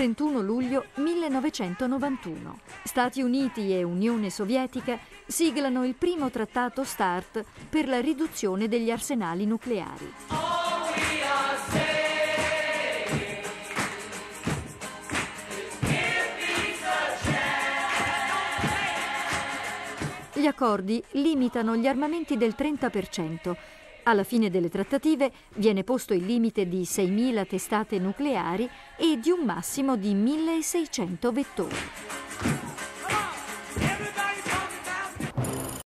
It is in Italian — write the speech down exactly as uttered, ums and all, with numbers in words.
trentuno luglio millenovecentonovantuno. Stati Uniti e Unione Sovietica siglano il primo trattato START per la riduzione degli arsenali nucleari. Gli accordi limitano gli armamenti del trenta per cento. Alla fine delle trattative viene posto il limite di seimila testate nucleari e di un massimo di milleseicento vettori.